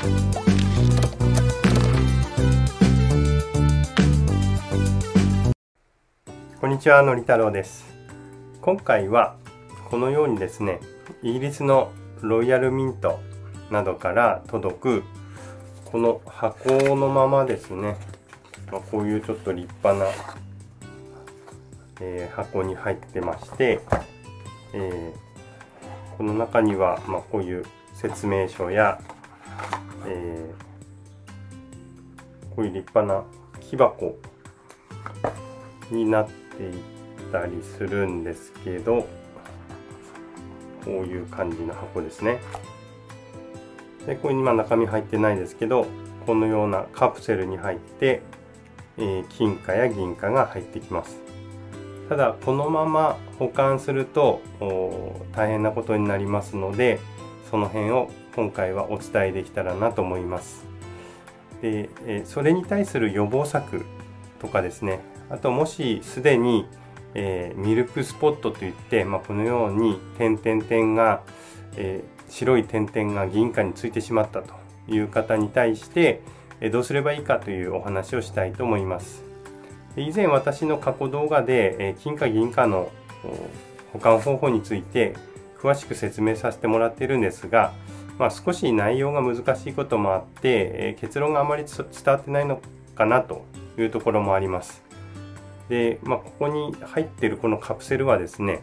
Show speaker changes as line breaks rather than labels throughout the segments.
こんにちは、のり太郎です。今回はこのようにですね、イギリスのロイヤルミントなどから届くこの箱のままですね、こういうちょっと立派な、箱に入ってまして、この中には、こういう説明書や、こういう立派な木箱になっていたりするんですけど、こういう感じの箱ですね。でこれに中身入ってないですけど、このようなカプセルに入って、金貨や銀貨が入ってきます。ただこのまま保管すると大変なことになりますので、その辺を今回はお伝えできたらなと思います。でそれに対する予防策とかですね、あともしすでに、ミルクスポットといって、このように点々点が、白い点々が銀貨についてしまったという方に対してどうすればいいかというお話をしたいと思います。以前私の過去動画で金貨銀貨の保管方法について詳しく説明させてもらっているんですが、少し内容が難しいこともあって結論があまり伝わってないのかなというところもあります。で、ここに入っているこのカプセルはですね、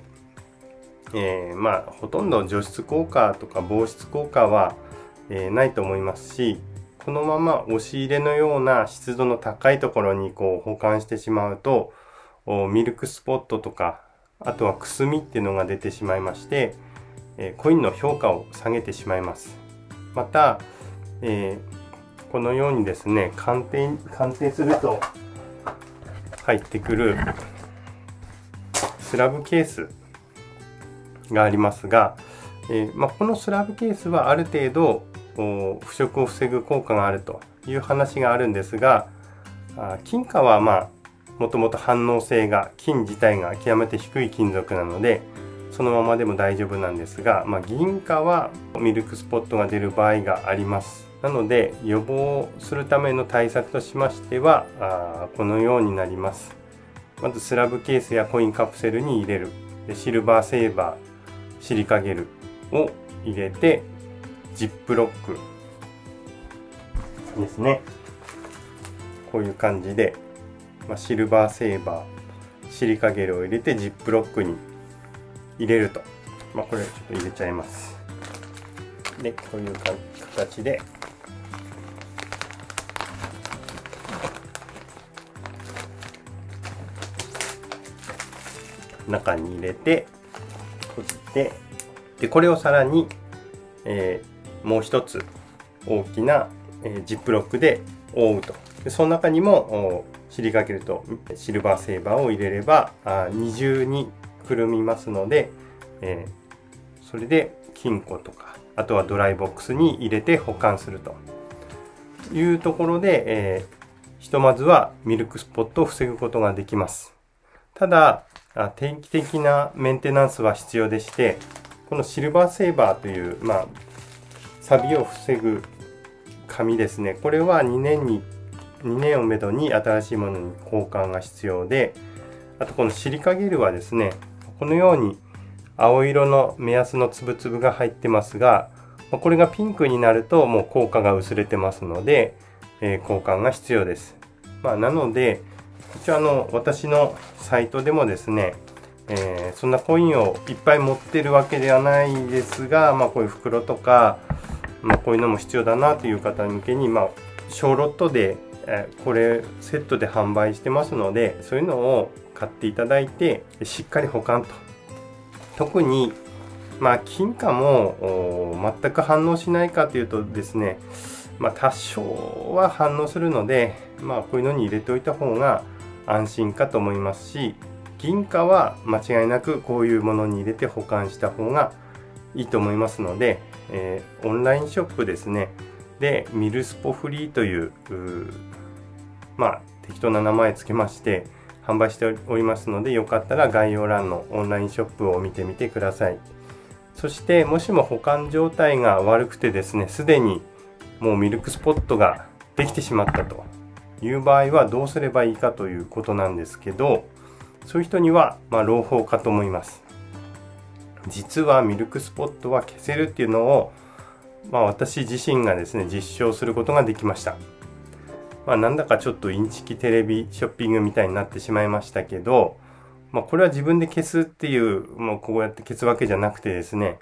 ほとんど除湿効果とか防湿効果は、ないと思いますし、このまま押し入れのような湿度の高いところに保管してしまうとミルクスポットとか、あとはくすみっていうのが出てしまいまして、コインの評価を下げてしまいます。また、このようにですね、鑑定すると入ってくるスラブケースがありますが、このスラブケースはある程度腐食を防ぐ効果があるという話があるんですが、金貨はもともと反応性が、金自体が極めて低い金属なのでそのままでも大丈夫なんですが、銀貨はミルクスポットが出る場合があります。なので予防するための対策としましてはこのようになります。まずスラブケースやコインカプセルに入れる。でシルバーセーバー、シリカゲルを入れてジップロックですね。こういう感じで、シルバーセーバー、シリカゲルを入れてジップロックに入れると、これちょっと入れちゃいます。でこういう形で中に入れて閉じて、でこれをさらに、もう一つ大きな、ジップロックで覆うと。でその中にもシリカゲルとシルバーセーバーを入れれば二重にくるみますので、それで金庫とか、あとはドライボックスに入れて保管するというところで、ひとまずはミルクスポットを防ぐことができます。ただ定期的なメンテナンスは必要でして、このシルバーセーバーという、錆を防ぐ紙ですね、これは2年をめどに新しいものに交換が必要で、あとこのシリカゲルはですね、このように青色の目安のつぶつぶが入ってますが、これがピンクになるともう効果が薄れてますので、交換が必要です。なので一応私のサイトでもですね、そんなコインをいっぱい持ってるわけではないですが、こういう袋とか、こういうのも必要だなという方向けに、小ロットで、これセットで販売してますので、そういうのを買っていただいてしっかり保管と。特に金貨も全く反応しないかというとですね、多少は反応するので、こういうのに入れておいた方が安心かと思いますし、銀貨は間違いなくこういうものに入れて保管した方がいいと思いますので、オンラインショップですねでミルスポフリーという適当な名前つけまして販売しておりますので、よかったら概要欄のオンラインショップを見てみてください。そしてもしも保管状態が悪くてですね、すでにもうミルクスポットができてしまったという場合はどうすればいいかということなんですけど、そういう人には朗報かと思います。実はミルクスポットは消せるっていうのを、私自身がですね実証することができました。なんだかちょっとインチキテレビショッピングみたいになってしまいましたけど、これは自分で消すっていう、こうやって消すわけじゃなくてですね、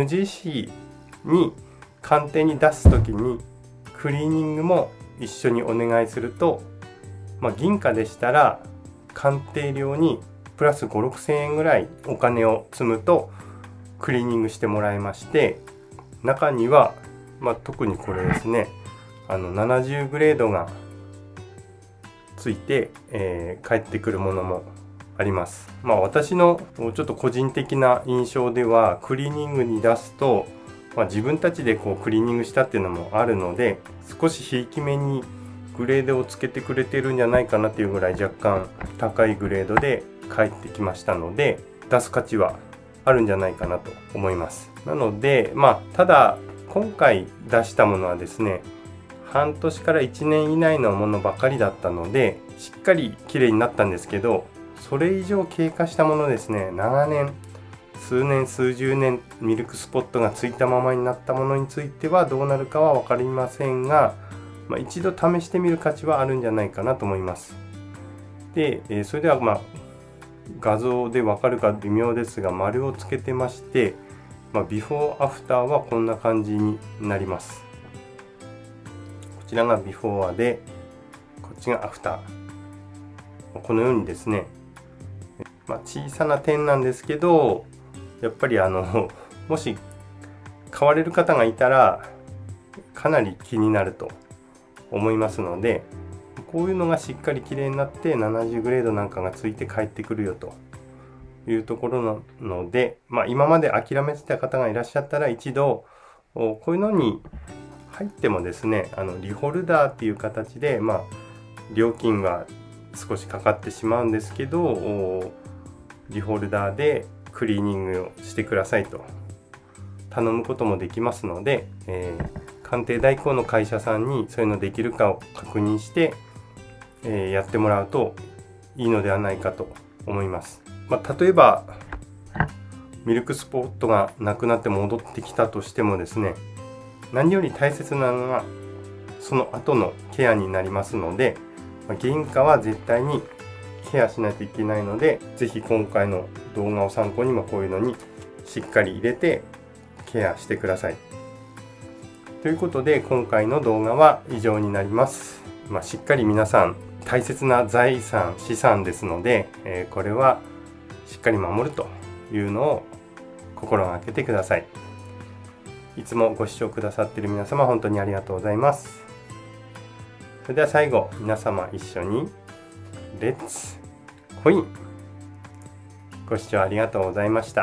NGC に鑑定に出す時にクリーニングも一緒にお願いすると、銀貨でしたら鑑定料にプラス5、6千円ぐらいお金を積むとクリーニングしてもらえまして、中には、特にこれですね、70グレードがついて、返ってくるものもあります。私のちょっと個人的な印象では、クリーニングに出すと、自分たちでクリーニングしたっていうのもあるので、少しひいきめにグレードをつけてくれてるんじゃないかなっていうぐらい若干高いグレードで返ってきましたので、出す価値はあるんじゃないかなと思います。なのでただ今回出したものはですね、半年から1年以内のものばかりだったのでしっかり綺麗になったんですけど、それ以上経過したものですね、長年数年数十年ミルクスポットがついたままになったものについてはどうなるかは分かりませんが、一度試してみる価値はあるんじゃないかなと思います。で、それでは画像で分かるか微妙ですが、丸をつけてまして、ビフォーアフターはこんな感じになります。こちらがビフォーで、こっちがアフター。このようにですね、小さな点なんですけど、やっぱりもし買われる方がいたらかなり気になると思いますので、こういうのがしっかり綺麗になって70グレードなんかがついて帰ってくるよというところなので、今まで諦めてた方がいらっしゃったら、一度こういうのに入ってもですね、リホルダーっていう形で、料金は少しかかってしまうんですけど、リホルダーでクリーニングをしてくださいと頼むこともできますので、鑑定代行の会社さんにそういうのできるかを確認して、やってもらうといいのではないかと思います。例えばミルクスポットがなくなって戻ってきたとしてもですね、何より大切なのはその後のケアになりますので、原価は絶対にケアしないといけないので、ぜひ今回の動画を参考にこういうのにしっかり入れてケアしてください。ということで今回の動画は以上になります。しっかり皆さん大切な財産資産ですので、これはしっかり守るというのを心がけてください。いつもご視聴くださっている皆様、本当にありがとうございます。それでは最後、皆様一緒にレッツコイン。ご視聴ありがとうございました。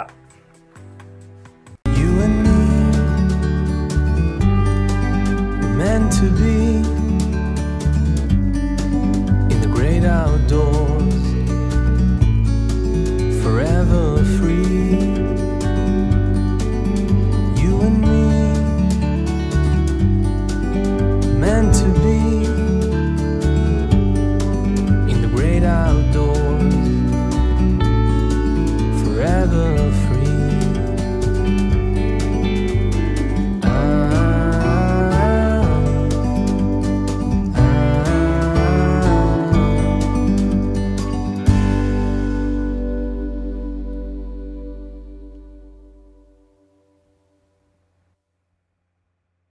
You and me were meant to be.